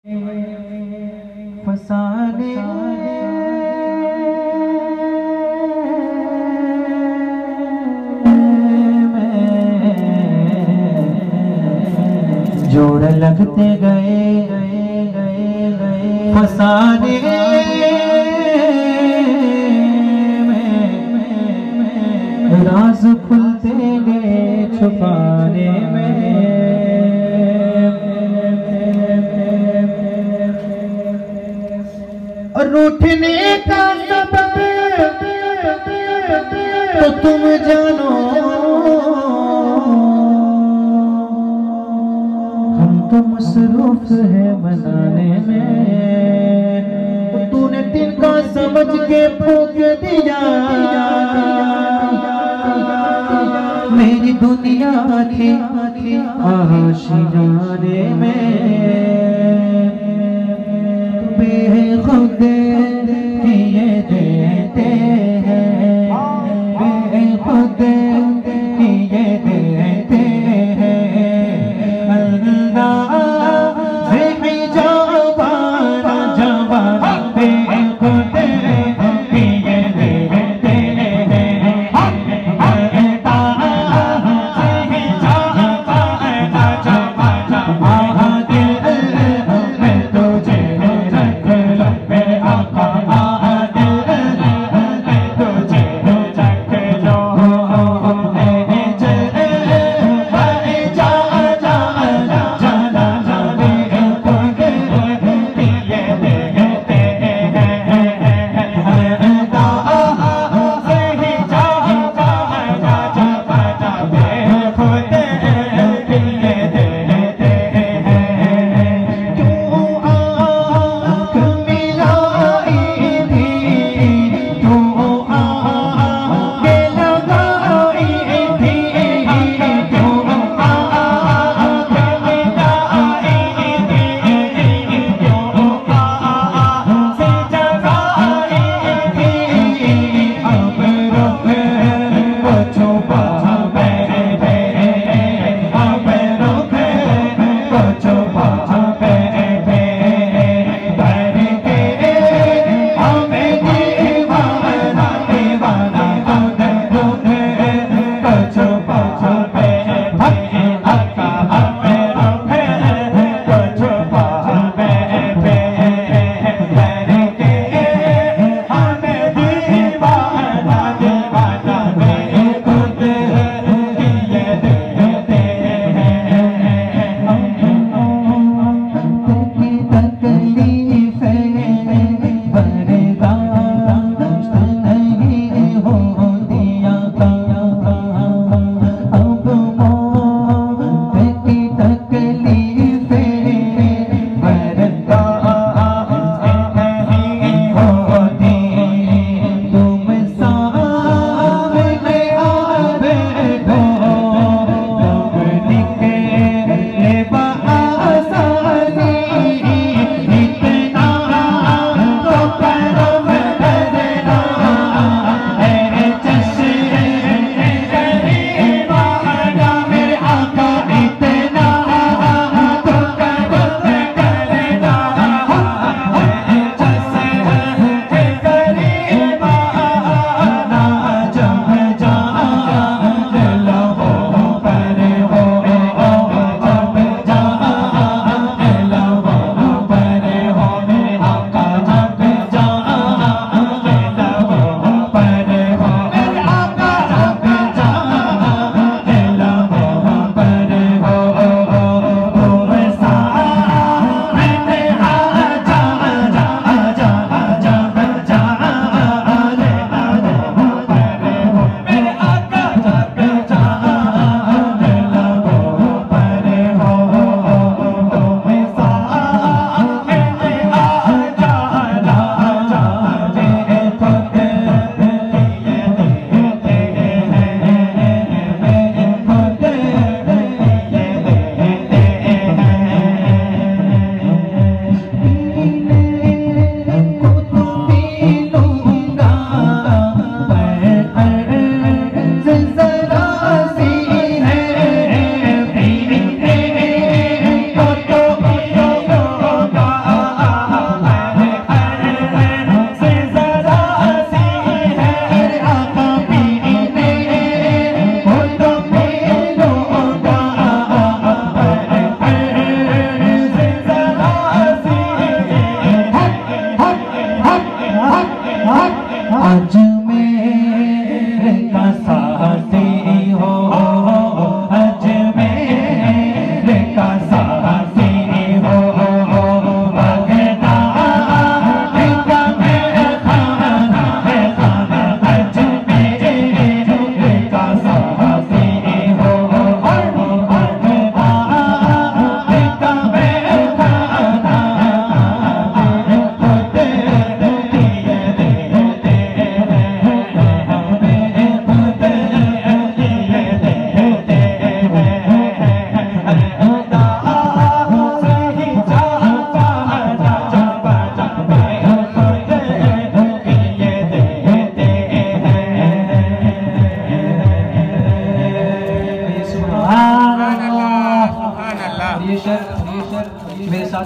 फसाने जोड़ लगते गए फसाने में राज खुलते गए छुपाने में और रूठने का सबब तो तुम जानो तो मसरूफ है मनाने में तूने तिनका समझ के फूंक दिया मेरी दुनिया थी आशियाने में बेखुद किए देते हैं बेखुद किए देते हैं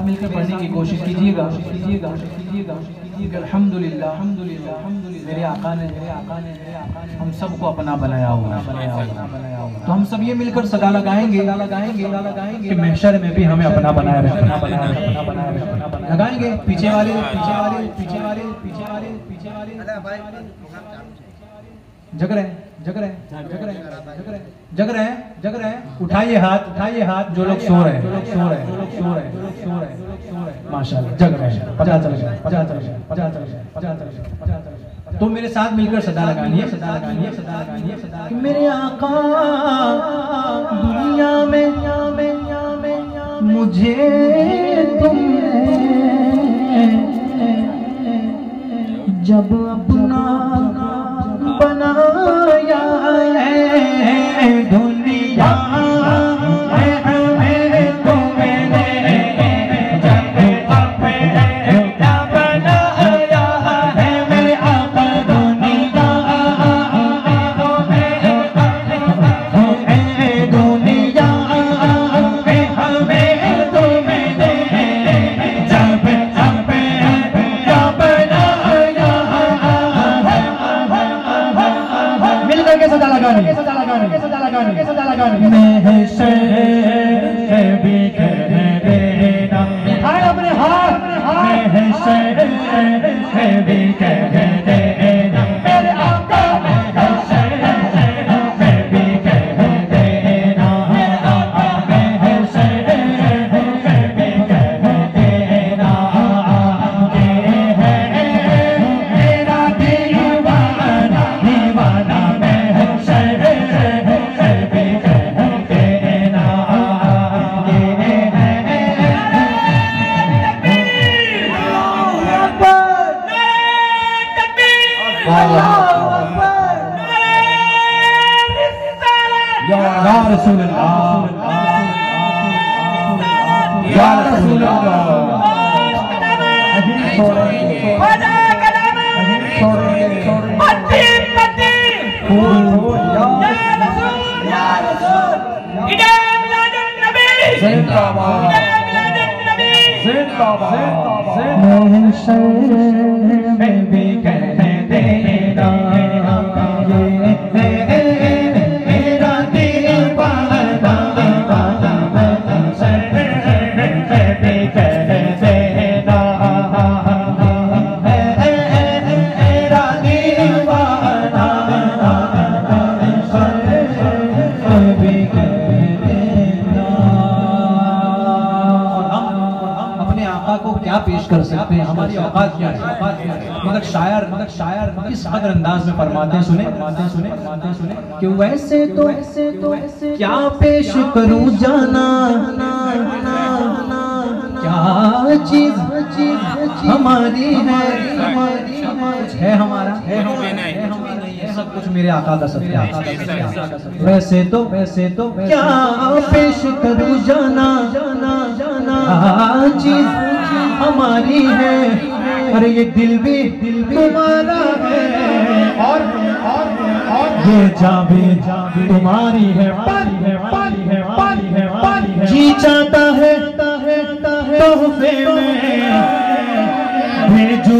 मिलकर पढ़ने की कोशिश कीजिएगा। अल्हम्दुलिल्लाह मेरे आका ने हम सबको अपना बनाया हुआ। तो हम सब ये मिलकर सदा लगाएंगे कि महशर में भी हमें अपना बनाए रखना। लगाएंगे पीछे वाले जग रहे हैं। उठाइए हाथ जो लोग सो रहे हैं। माशाल्लाह जग रहे हैं। 50 चल गए। तो मेरे साथ मिलकर सदा लगानी है कि मेरे आका दुनिया में मुझे तुमने जब अपना बनाया है दुनिया हमारी औकात क्या है। मगर शायर किस कदर अंदाज में फरमाते हैं, सुने कि वैसे तो क्या पेश करूं जाना, क्या चीज हमारी है हमारा है सब कुछ मेरे आका का सब। वैसे तो क्या पेश करूं जाना, चीज हमारी है। अरे ये दिल भी तुम्हारा है और ये जाबी तुम्हारी है। जी चाहता है तोहफे में भेजू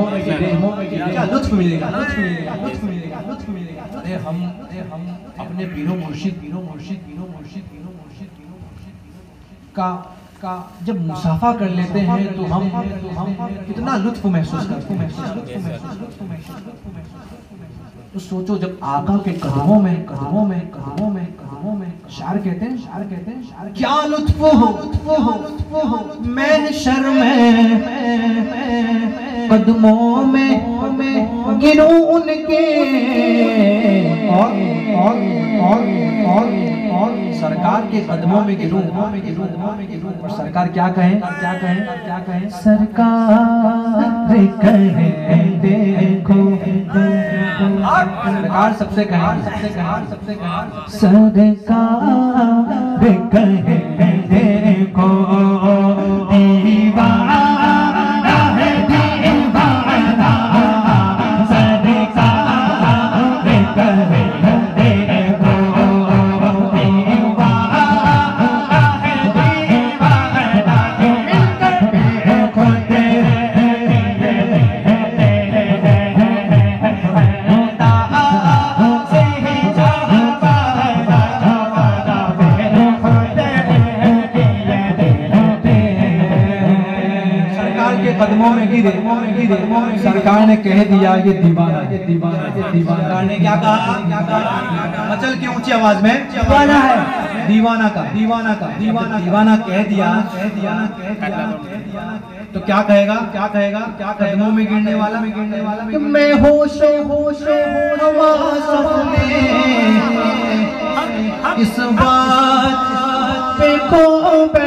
क्या लुत्फ मिलेगा, लुत्फ मिलेगा, लुत्फ मिलेगा, लुत्फ मिलेगा। अरे हम अपने पीरो मुर्शिद का जब मुसाफा कर लेते हैं तो हम कितना लुत्फ महसूस करते हैं। तो सोचो जब आका के कदमों में शार कहते हैं क्या लुत्फ हो महशर में कदमों में गिरूं उनके और सरकार के कदमों में गिरूं और सरकार क्या कहें सरकार कहे देखो सरकार सबसे कहे सरकार कहे देखो दीवाना है दीवाना सरकार कहे देखो कदमों में गिरे सरकार ने कह दिया ये दीवाना सरकार ने क्या कहा मचल की ऊंची आवाज में दीवाना है दीवाना कह दिया तो क्या कहेगा कदमों में गिरने वाला कि मैं होशो इस बात पे खो